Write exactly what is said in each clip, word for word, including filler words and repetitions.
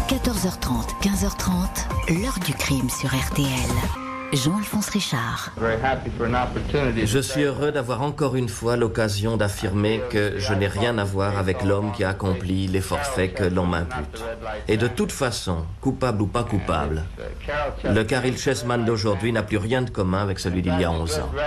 quatorze heures trente, quinze heures trente, l'heure du crime sur R T L. Jean-Alphonse Richard. Je suis heureux d'avoir encore une fois l'occasion d'affirmer que je n'ai rien à voir avec l'homme qui a accompli les forfaits que l'on m'impute. Et de toute façon, coupable ou pas coupable, le Caryl Chessman d'aujourd'hui n'a plus rien de commun avec celui d'il y a onze ans.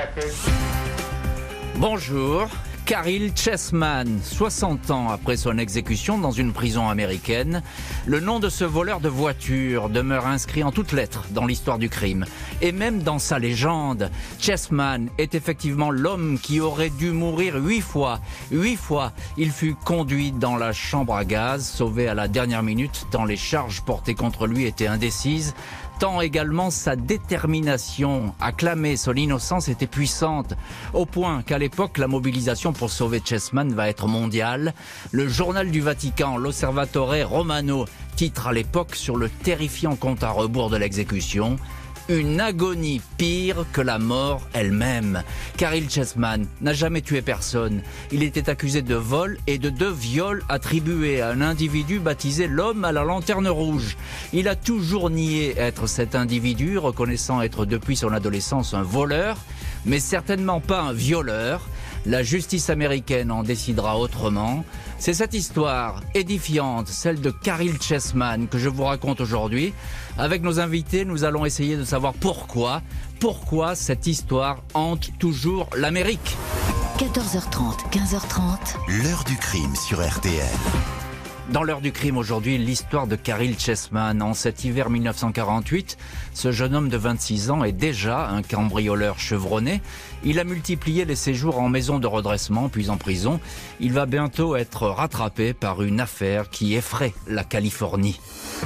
Bonjour. Caryl Chessman, soixante ans après son exécution dans une prison américaine, le nom de ce voleur de voitures demeure inscrit en toutes lettres dans l'histoire du crime. Et même dans sa légende, Chessman est effectivement l'homme qui aurait dû mourir huit fois. Huit fois, il fut conduit dans la chambre à gaz, sauvé à la dernière minute tant les charges portées contre lui étaient indécises. Tant également sa détermination à clamer son innocence était puissante, au point qu'à l'époque, la mobilisation pour sauver Chessman va être mondiale. Le journal du Vatican, l'Osservatore Romano, titre à l'époque sur le terrifiant compte à rebours de l'exécution. Une agonie pire que la mort elle-même. Caryl Chessman n'a jamais tué personne. Il était accusé de vol et de deux viols attribués à un individu baptisé l'homme à la lanterne rouge. Il a toujours nié être cet individu, reconnaissant être depuis son adolescence un voleur, mais certainement pas un violeur. La justice américaine en décidera autrement. C'est cette histoire édifiante, celle de Caryl Chessman, que je vous raconte aujourd'hui. Avec nos invités, nous allons essayer de savoir pourquoi, pourquoi cette histoire hante toujours l'Amérique. quatorze heures trente, quinze heures trente. L'heure du crime sur R T L. Dans l'heure du crime aujourd'hui, l'histoire de Caryl Chessman. En cet hiver mille neuf cent quarante-huit, ce jeune homme de vingt-six ans est déjà un cambrioleur chevronné. Il a multiplié les séjours en maison de redressement, puis en prison. Il va bientôt être rattrapé par une affaire qui effraie la Californie.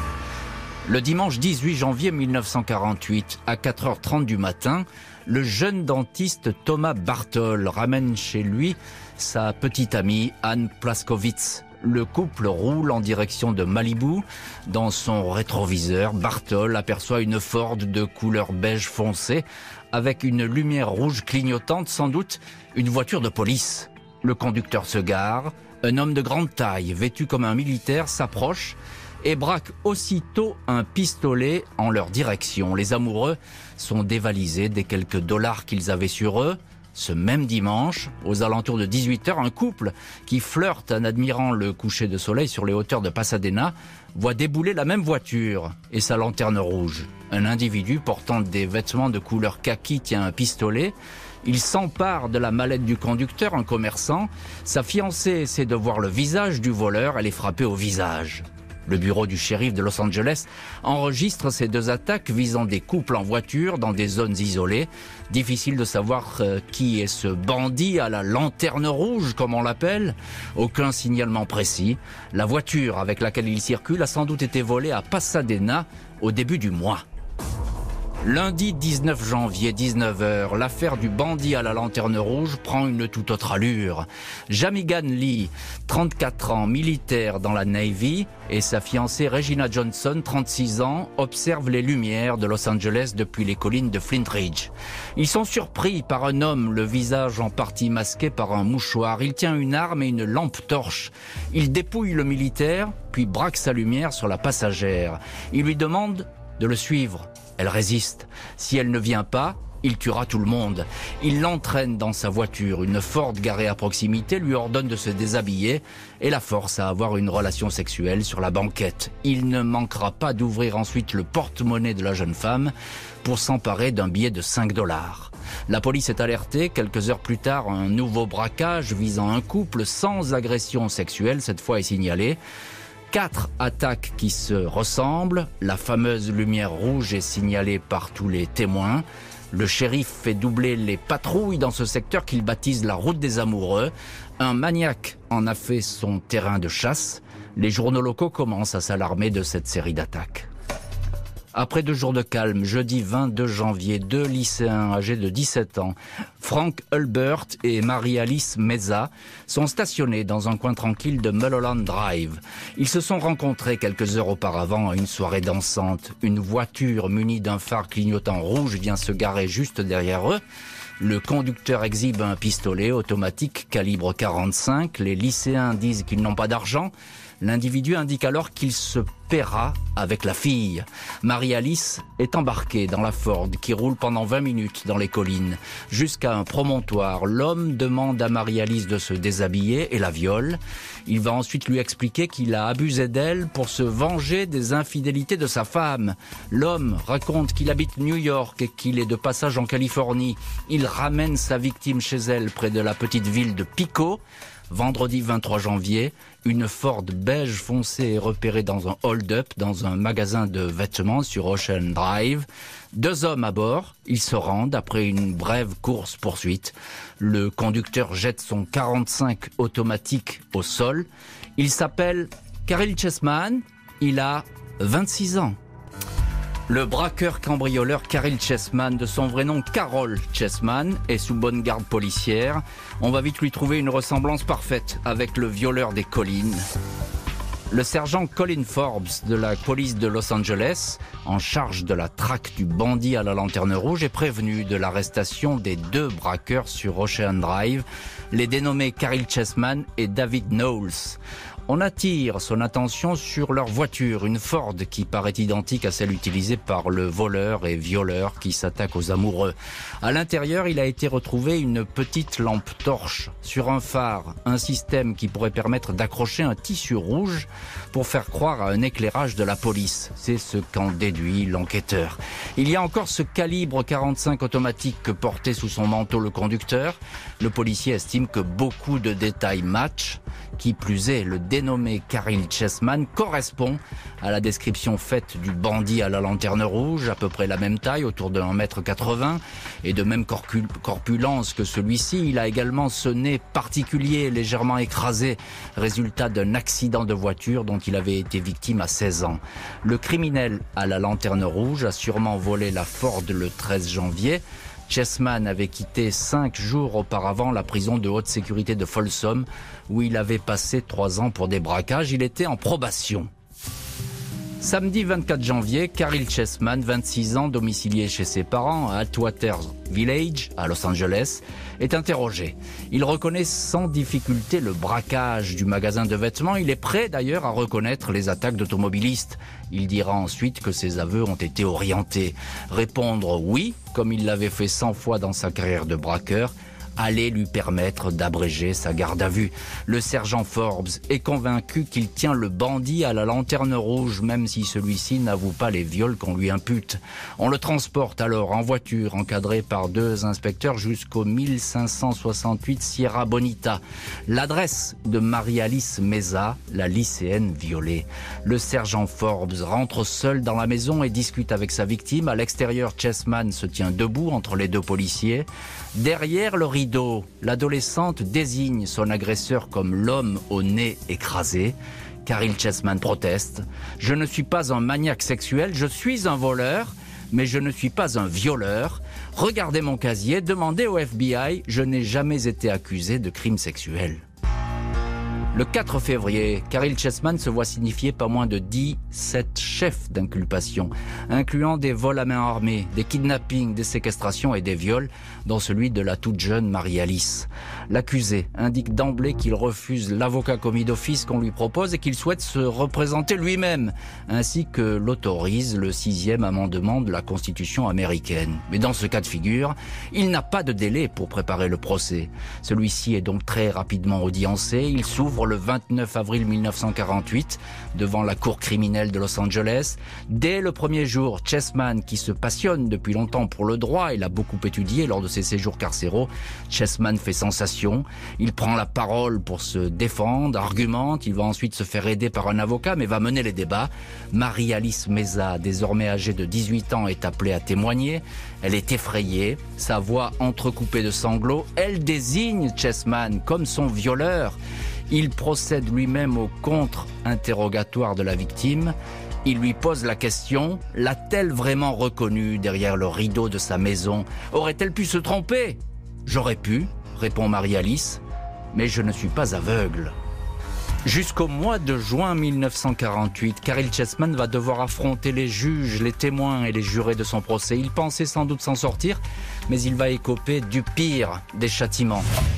Le dimanche dix-huit janvier mille neuf cent quarante-huit, à quatre heures trente du matin, le jeune dentiste Thomas Bartol ramène chez lui sa petite amie Anne Plaskowitz. Le couple roule en direction de Malibu. Dans son rétroviseur, Bartol aperçoit une Ford de couleur beige foncé avec une lumière rouge clignotante, sans doute une voiture de police. Le conducteur se gare. Un homme de grande taille, vêtu comme un militaire, s'approche et braque aussitôt un pistolet en leur direction. Les amoureux sont dévalisés des quelques dollars qu'ils avaient sur eux. Ce même dimanche, aux alentours de dix-huit heures, un couple qui flirte en admirant le coucher de soleil sur les hauteurs de Pasadena voit débouler la même voiture et sa lanterne rouge. Un individu portant des vêtements de couleur kaki tient un pistolet. Il s'empare de la mallette du conducteur, un commerçant. Sa fiancée essaie de voir le visage du voleur, elle est frappée au visage. Le bureau du shérif de Los Angeles enregistre ces deux attaques visant des couples en voiture dans des zones isolées. Difficile de savoir euh, qui est ce bandit à la lanterne rouge, comme on l'appelle. Aucun signalement précis. La voiture avec laquelle il circule a sans doute été volée à Pasadena au début du mois. Lundi dix-neuf janvier, dix-neuf heures, l'affaire du bandit à la lanterne rouge prend une toute autre allure. Jamigan Lee, trente-quatre ans, militaire dans la Navy, et sa fiancée Regina Johnson, trente-six ans, observent les lumières de Los Angeles depuis les collines de Flint Ridge. Ils sont surpris par un homme, le visage en partie masqué par un mouchoir. Il tient une arme et une lampe torche. Il dépouille le militaire, puis braque sa lumière sur la passagère. Il lui demande de le suivre. Elle résiste. Si elle ne vient pas, il tuera tout le monde. Il l'entraîne dans sa voiture. Une Ford garée à proximité lui ordonne de se déshabiller et la force à avoir une relation sexuelle sur la banquette. Il ne manquera pas d'ouvrir ensuite le porte-monnaie de la jeune femme pour s'emparer d'un billet de cinq dollars. La police est alertée. Quelques heures plus tard, un nouveau braquage visant un couple sans agression sexuelle, cette fois, est signalé. Quatre attaques qui se ressemblent. La fameuse lumière rouge est signalée par tous les témoins. Le shérif fait doubler les patrouilles dans ce secteur qu'il baptise la route des amoureux. Un maniaque en a fait son terrain de chasse. Les journaux locaux commencent à s'alarmer de cette série d'attaques. Après deux jours de calme, jeudi vingt-deux janvier, deux lycéens âgés de dix-sept ans, Frank Hulbert et Marie-Alice Meza, sont stationnés dans un coin tranquille de Mulholland Drive. Ils se sont rencontrés quelques heures auparavant à une soirée dansante. Une voiture munie d'un phare clignotant rouge vient se garer juste derrière eux. Le conducteur exhibe un pistolet automatique calibre quarante-cinq. Les lycéens disent qu'ils n'ont pas d'argent. L'individu indique alors qu'il se paiera avec la fille. Marie-Alice est embarquée dans la Ford qui roule pendant vingt minutes dans les collines. Jusqu'à un promontoire, l'homme demande à Marie-Alice de se déshabiller et la viole. Il va ensuite lui expliquer qu'il a abusé d'elle pour se venger des infidélités de sa femme. L'homme raconte qu'il habite New York et qu'il est de passage en Californie. Il ramène sa victime chez elle près de la petite ville de Pico. Vendredi vingt-trois janvier, une Ford beige foncé est repérée dans un hold-up dans un magasin de vêtements sur Ocean Drive. Deux hommes à bord, ils se rendent après une brève course-poursuite. Le conducteur jette son quarante-cinq automatique au sol. Il s'appelle Caryl Chessman, il a vingt-six ans. Le braqueur cambrioleur Caryl Chessman, de son vrai nom Carroll Chessman, est sous bonne garde policière. On va vite lui trouver une ressemblance parfaite avec le violeur des collines. Le sergent Colin Forbes de la police de Los Angeles, en charge de la traque du bandit à la lanterne rouge, est prévenu de l'arrestation des deux braqueurs sur Ocean Drive, les dénommés Caryl Chessman et David Knowles. On attire son attention sur leur voiture, une Ford qui paraît identique à celle utilisée par le voleur et violeur qui s'attaque aux amoureux. À l'intérieur, il a été retrouvé une petite lampe torche sur un phare, un système qui pourrait permettre d'accrocher un tissu rouge pour faire croire à un éclairage de la police. C'est ce qu'en déduit l'enquêteur. Il y a encore ce calibre quarante-cinq automatique que portait sous son manteau le conducteur. Le policier estime que beaucoup de détails matchent. Qui plus est, le dénommé Caryl Chessman correspond à la description faite du bandit à la lanterne rouge, à peu près la même taille, autour de un mètre quatre-vingts, et de même corpulence que celui-ci. Il a également ce nez particulier, légèrement écrasé, résultat d'un accident de voiture dont il avait été victime à seize ans. Le criminel à la lanterne rouge a sûrement volé la Ford le treize janvier. Chessman avait quitté cinq jours auparavant la prison de haute sécurité de Folsom, où il avait passé trois ans pour des braquages. Il était en probation. Samedi vingt-quatre janvier, Caryl Chessman, vingt-six ans, domicilié chez ses parents à Atwater Village, à Los Angeles, est interrogé. Il reconnaît sans difficulté le braquage du magasin de vêtements. Il est prêt d'ailleurs à reconnaître les attaques d'automobilistes. Il dira ensuite que ses aveux ont été orientés. Répondre oui, comme il l'avait fait cent fois dans sa carrière de braqueur, allait lui permettre d'abréger sa garde à vue. Le sergent Forbes est convaincu qu'il tient le bandit à la lanterne rouge, même si celui-ci n'avoue pas les viols qu'on lui impute. On le transporte alors en voiture, encadré par deux inspecteurs, jusqu'au mille cinq cent soixante-huit Sierra Bonita, l'adresse de Marie-Alice Meza, la lycéenne violée. Le sergent Forbes rentre seul dans la maison et discute avec sa victime. À l'extérieur, Chessman se tient debout entre les deux policiers. Derrière le rideau, l'adolescente désigne son agresseur comme l'homme au nez écrasé. Caryl Chessman proteste. « Je ne suis pas un maniaque sexuel, je suis un voleur, mais je ne suis pas un violeur. Regardez mon casier, demandez au F B I, je n'ai jamais été accusé de crime sexuel. » Le quatre février, Caryl Chessman se voit signifier pas moins de dix-sept chefs d'inculpation, incluant des vols à main armée, des kidnappings, des séquestrations et des viols, dont celui de la toute jeune Marie-Alice. L'accusé indique d'emblée qu'il refuse l'avocat commis d'office qu'on lui propose et qu'il souhaite se représenter lui-même, ainsi que l'autorise le sixième amendement de la Constitution américaine. Mais dans ce cas de figure, il n'a pas de délai pour préparer le procès. Celui-ci est donc très rapidement audiencé. Il s'ouvre le vingt-neuf avril mille neuf cent quarante-huit devant la cour criminelle de Los Angeles. Dès le premier jour, Chessman, qui se passionne depuis longtemps pour le droit et l'a beaucoup étudié lors de ses séjours carcéraux, Chessman fait sensation. Il prend la parole pour se défendre, argumente. Il va ensuite se faire aider par un avocat, mais va mener les débats. Marie-Alice Meza, désormais âgée de dix-huit ans, est appelée à témoigner. Elle est effrayée, sa voix entrecoupée de sanglots. Elle désigne Chessman comme son violeur. Il procède lui-même au contre-interrogatoire de la victime. Il lui pose la question, l'a-t-elle vraiment reconnu derrière le rideau de sa maison? Aurait-elle pu se tromper? J'aurais pu, répond Marie-Alice, mais je ne suis pas aveugle. Jusqu'au mois de juin mille neuf cent quarante-huit, Caryl Chessman va devoir affronter les juges, les témoins et les jurés de son procès. Il pensait sans doute s'en sortir, mais il va écoper du pire des châtiments.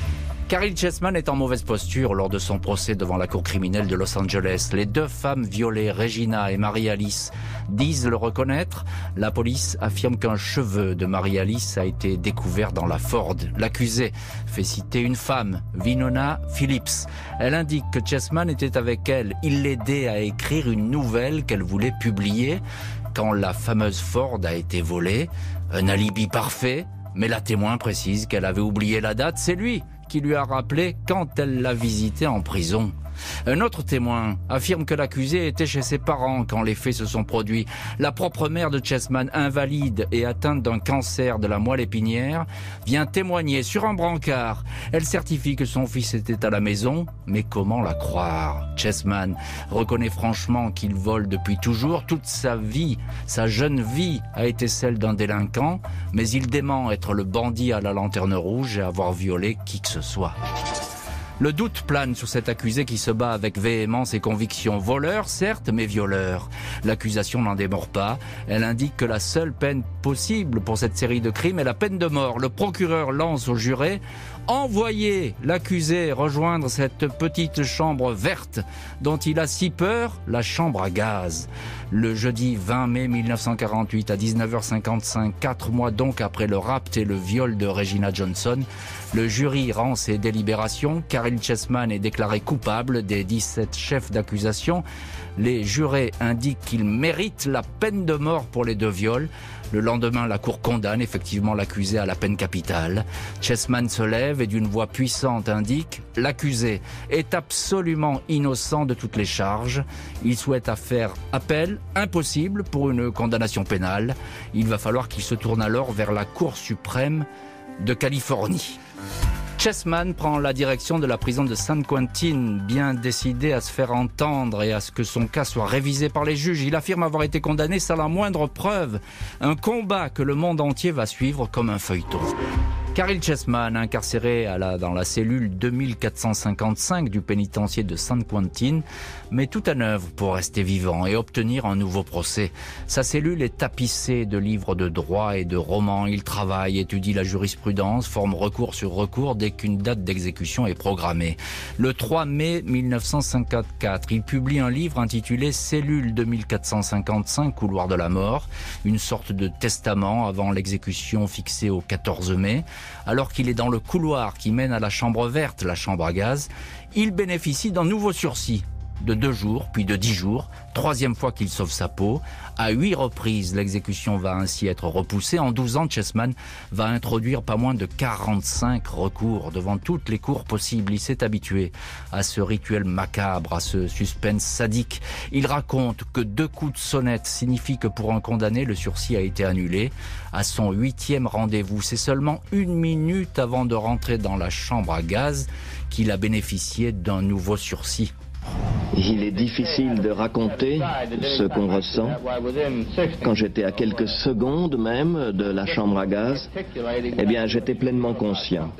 Caryl Chessman est en mauvaise posture lors de son procès devant la cour criminelle de Los Angeles. Les deux femmes violées, Regina et Marie-Alice, disent le reconnaître. La police affirme qu'un cheveu de Marie-Alice a été découvert dans la Ford. L'accusé fait citer une femme, Winona Phillips. Elle indique que Chessman était avec elle. Il l'aidait à écrire une nouvelle qu'elle voulait publier quand la fameuse Ford a été volée. Un alibi parfait, mais la témoin précise qu'elle avait oublié la date. C'est lui qui lui a rappelé quand elle l'a visité en prison. Un autre témoin affirme que l'accusé était chez ses parents quand les faits se sont produits. La propre mère de Chessman, invalide et atteinte d'un cancer de la moelle épinière, vient témoigner sur un brancard. Elle certifie que son fils était à la maison, mais comment la croire? Chessman reconnaît franchement qu'il vole depuis toujours. Toute sa vie, sa jeune vie, a été celle d'un délinquant, mais il dément être le bandit à la lanterne rouge et avoir violé qui que ce soit. Le doute plane sur cet accusé qui se bat avec véhémence et conviction. Voleur, certes, mais violeur. L'accusation n'en démord pas. Elle indique que la seule peine possible pour cette série de crimes est la peine de mort. Le procureur lance au juré « Envoyez l'accusé rejoindre cette petite chambre verte dont il a si peur, la chambre à gaz ». Le jeudi vingt mai mille neuf cent quarante-huit à dix-neuf heures cinquante-cinq, quatre mois donc après le rapt et le viol de Regina Johnson, le jury rend ses délibérations. Caryl Chessman est déclaré coupable des dix-sept chefs d'accusation. Les jurés indiquent qu'il mérite la peine de mort pour les deux viols. Le lendemain, la cour condamne effectivement l'accusé à la peine capitale. Chessman se lève et d'une voix puissante indique « L'accusé est absolument innocent de toutes les charges. Il souhaite à faire appel, impossible pour une condamnation pénale. Il va falloir qu'il se tourne alors vers la Cour suprême de Californie. » Chessman prend la direction de la prison de San Quentin, bien décidé à se faire entendre et à ce que son cas soit révisé par les juges. Il affirme avoir été condamné sans la moindre preuve. Un combat que le monde entier va suivre comme un feuilleton. Caryl Chessman, incarcéré à la, dans la cellule deux mille quatre cent cinquante-cinq du pénitencier de San Quentin, met tout en œuvre pour rester vivant et obtenir un nouveau procès. Sa cellule est tapissée de livres de droit et de romans. Il travaille, étudie la jurisprudence, forme recours sur recours dès qu'une date d'exécution est programmée. Le trois mai mille neuf cent cinquante-quatre, il publie un livre intitulé « Cellule deux mille quatre cent cinquante-cinq, couloir de la mort », une sorte de testament avant l'exécution fixée au quatorze mai. Alors qu'il est dans le couloir qui mène à la chambre verte, la chambre à gaz, il bénéficie d'un nouveau sursis de deux jours, puis de dix jours, troisième fois qu'il sauve sa peau. À huit reprises, l'exécution va ainsi être repoussée. En douze ans, Chessman va introduire pas moins de quarante-cinq recours devant toutes les cours possibles. Il s'est habitué à ce rituel macabre, à ce suspense sadique. Il raconte que deux coups de sonnette signifient que pour un condamné, le sursis a été annulé. À son huitième rendez-vous, c'est seulement une minute avant de rentrer dans la chambre à gaz qu'il a bénéficié d'un nouveau sursis. Il est difficile de raconter ce qu'on ressent. Quand j'étais à quelques secondes même de la chambre à gaz, eh bien j'étais pleinement conscient.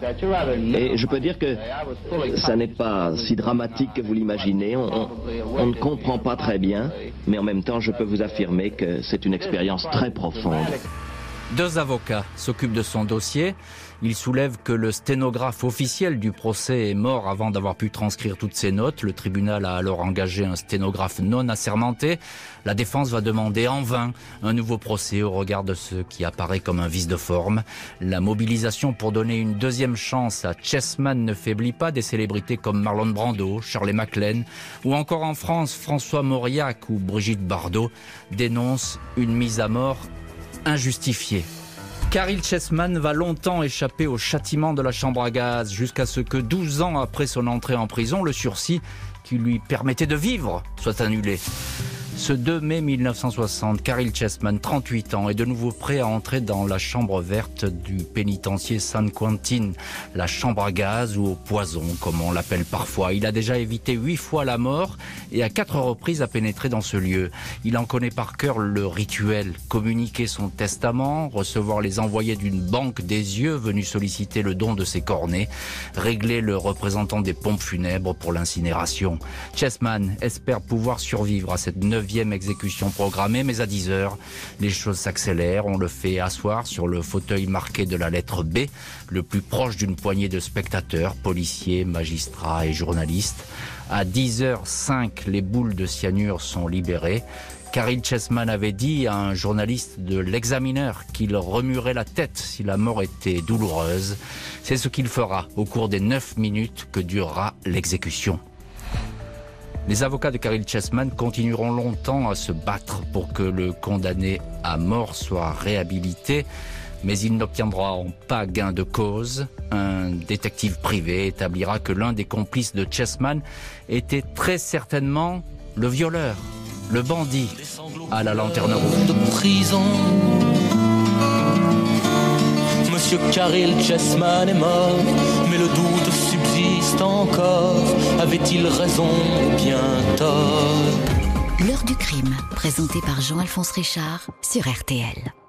Et je peux dire que ça n'est pas si dramatique que vous l'imaginez. On, on, on ne comprend pas très bien, mais en même temps je peux vous affirmer que c'est une expérience très profonde. Deux avocats s'occupent de son dossier. Ils soulèvent que le sténographe officiel du procès est mort avant d'avoir pu transcrire toutes ses notes. Le tribunal a alors engagé un sténographe non assermenté. La défense va demander en vain un nouveau procès au regard de ce qui apparaît comme un vice de forme. La mobilisation pour donner une deuxième chance à Chessman ne faiblit pas. Des célébrités comme Marlon Brando, Shirley MacLaine ou encore en France François Mauriac ou Brigitte Bardot dénoncent une mise à mort injustifié. Caryl Chessman va longtemps échapper au châtiment de la chambre à gaz jusqu'à ce que douze ans après son entrée en prison, le sursis qui lui permettait de vivre soit annulé. Ce deux mai mille neuf cent soixante, Caryl Chessman, trente-huit ans, est de nouveau prêt à entrer dans la chambre verte du pénitencier San Quentin, la chambre à gaz ou au poison, comme on l'appelle parfois. Il a déjà évité huit fois la mort et à quatre reprises a pénétré dans ce lieu. Il en connaît par cœur le rituel, communiquer son testament, recevoir les envoyés d'une banque des yeux venus solliciter le don de ses cornets, régler le représentant des pompes funèbres pour l'incinération. Chessman espère pouvoir survivre à cette neuvième neuvième exécution programmée, mais à dix heures, les choses s'accélèrent. On le fait asseoir sur le fauteuil marqué de la lettre B, le plus proche d'une poignée de spectateurs, policiers, magistrats et journalistes. À dix heures cinq, les boules de cyanure sont libérées. Caryl Chessman avait dit à un journaliste de l'Examiner qu'il remuerait la tête si la mort était douloureuse. C'est ce qu'il fera au cours des neuf minutes que durera l'exécution. Les avocats de Caryl Chessman continueront longtemps à se battre pour que le condamné à mort soit réhabilité, mais ils n'obtiendront pas gain de cause. Un détective privé établira que l'un des complices de Chessman était très certainement le violeur, le bandit à la lanterne rouge. De prison. Monsieur Caryl Chessman est mort, mais le doute subsiste encore. Avait-il raison ou bien tort? L'heure du crime, présenté par Jean-Alphonse Richard sur R T L.